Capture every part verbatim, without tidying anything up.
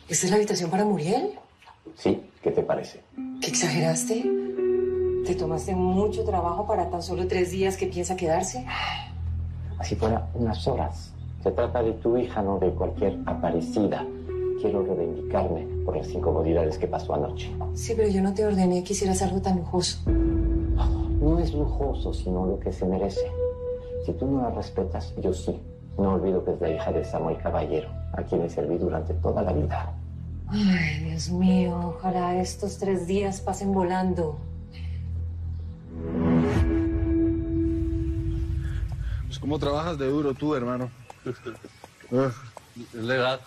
¿Esta es la habitación para Muriel? Sí, ¿qué te parece? ¿Qué exageraste? ¿Te tomaste mucho trabajo para tan solo tres días que piensa quedarse? Así fuera unas horas. Se trata de tu hija, no de cualquier aparecida. Quiero reivindicarme por las incomodidades que pasó anoche. Sí, pero yo no te ordené que hicieras algo tan lujoso. No es lujoso, sino lo que se merece. Si tú no la respetas, yo sí. No olvido que es la hija de Samuel Caballero, a quien le serví durante toda la vida. Ay, Dios mío, ojalá estos tres días pasen volando. Pues, ¿cómo trabajas de duro tú, hermano? Es la edad.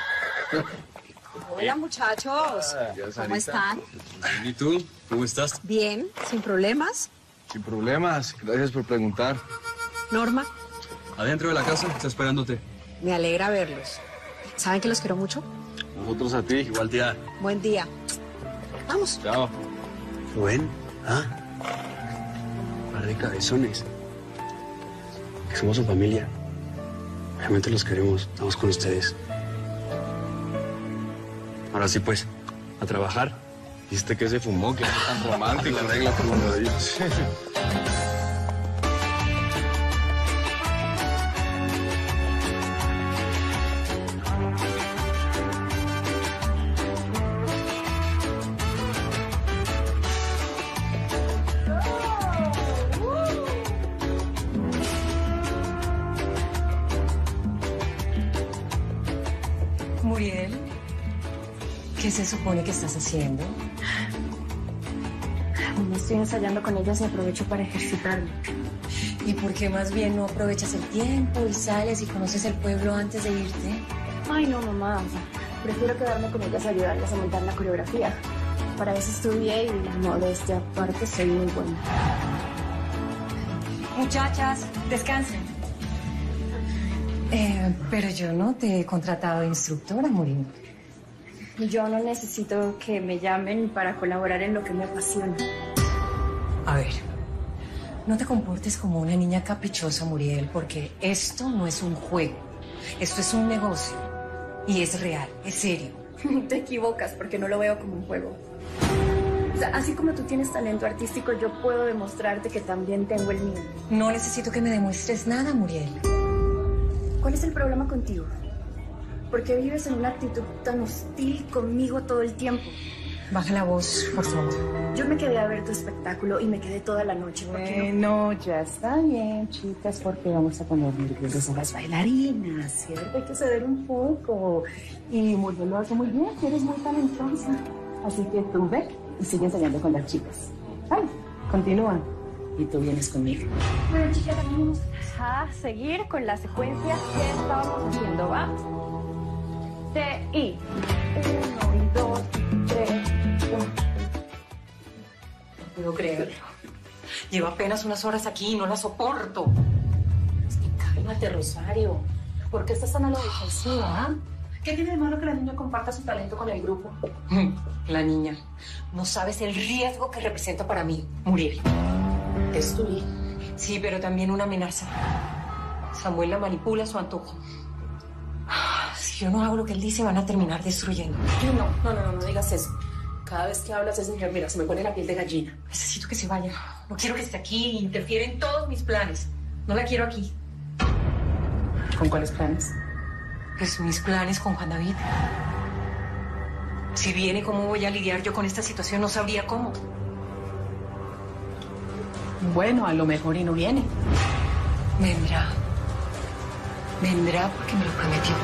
Hola, muchachos. ¿Cómo están? ¿Y tú? ¿Cómo estás? Bien, sin problemas. Sin problemas. Gracias por preguntar. Norma, Adentro de la casa, está esperándote. me alegra verlos. ¿Saben que los quiero mucho? Nosotros a ti. Igual, tía. Buen día. Vamos. Chao. Rubén, ¿ah? Un par de cabezones. Que somos su familia. Realmente los queremos. Estamos con ustedes. Ahora sí, pues, a trabajar. ¿Viste que se fumó? Que es tan romántico. La regla por uno de ellos. Muriel, ¿qué se supone que estás haciendo? Me estoy ensayando con ellas y aprovecho para ejercitarme. ¿Y por qué más bien no aprovechas el tiempo y sales y conoces el pueblo antes de irte? Ay, no, mamá. O sea, prefiero quedarme con ellas y ayudarles a montar la coreografía. Para eso estudié y modestia aparte soy muy buena. Muchachas, descansen. Eh, pero yo no te he contratado de instructora, Muriel. Yo no necesito que me llamen para colaborar en lo que me apasiona. A ver, no te comportes como una niña caprichosa, Muriel, porque esto no es un juego. Esto es un negocio. Y es real, es serio. Te equivocas porque no lo veo como un juego. O sea, así como tú tienes talento artístico, yo puedo demostrarte que también tengo el mío. No necesito que me demuestres nada, Muriel. ¿Cuál es el problema contigo? ¿Por qué vives en una actitud tan hostil conmigo todo el tiempo? Baja la voz, por favor. Yo me quedé a ver tu espectáculo y me quedé toda la noche. ¿Por qué no? Bueno, ya está bien, chicas, porque vamos a poner nerviosas a las bailarinas, ¿cierto? Hay que ceder un poco. Y Muriel lo hace muy bien, eres muy talentosa. Así que tú ve y sigue ensayando con las chicas. Ay, continúa. Y tú vienes conmigo. Bueno, chicas, vamos a seguir con la secuencia que estábamos haciendo, ¿va? T, I. Uno, y dos, tres, uno. No puedo creerlo. Llevo apenas unas horas aquí y no la soporto. Es que cálmate, Rosario. ¿Por qué estás tan a la defensiva, ah? ¿Qué tiene de malo que la niña comparta su talento con el grupo? La niña. No sabes el riesgo que representa para mí, Muriel. Es tu hija. Sí, pero también una amenaza. Samuel la manipula a su antojo. Si yo no hago lo que él dice, van a terminar destruyendo. No, no, no, no, no digas eso. Cada vez que hablas, ese señor, mira, se me pone la piel de gallina. Necesito que se vaya. No quiero que esté aquí. Interfiere en todos mis planes. No la quiero aquí. ¿Con cuáles planes? Pues mis planes con Juan David. Si viene, ¿cómo voy a lidiar yo con esta situación? No sabría cómo. Bueno, a lo mejor y no viene. Vendrá. Vendrá porque me lo prometió.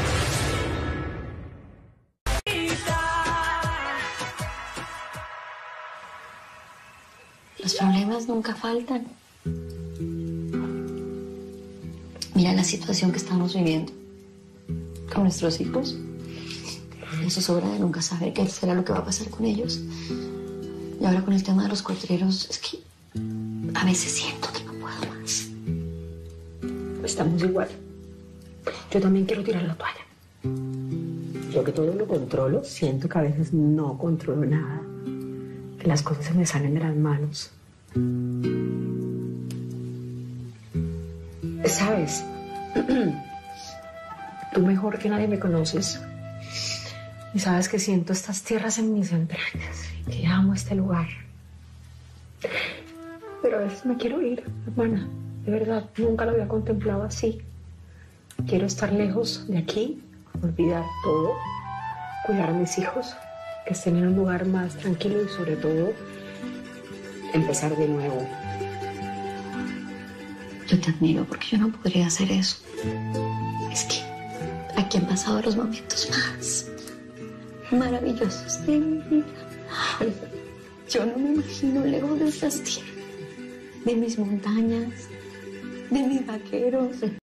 Los problemas nunca faltan. Mira la situación que estamos viviendo con nuestros hijos. Eso es obra de nunca saber qué será lo que va a pasar con ellos. Y ahora con el tema de los cuatreros, es que a veces siento que no puedo más. Estamos igual. Yo también quiero tirar la toalla. Yo que todo lo controlo, siento que a veces no controlo nada. Que las cosas se me salen de las manos. ¿Sabes? Tú mejor que nadie me conoces. Y sabes que siento estas tierras en mis entrañas, que amo este lugar. Pero a veces me quiero ir, hermana. De verdad, nunca lo había contemplado así. Quiero estar lejos de aquí, olvidar todo, cuidar a mis hijos, que estén en un lugar más tranquilo y sobre todo empezar de nuevo. Yo te admiro porque yo no podría hacer eso. Es que aquí han pasado los momentos más maravillosos de mi vida. Yo no me imagino lejos de estas tierras, de mis montañas, de mis vaqueros.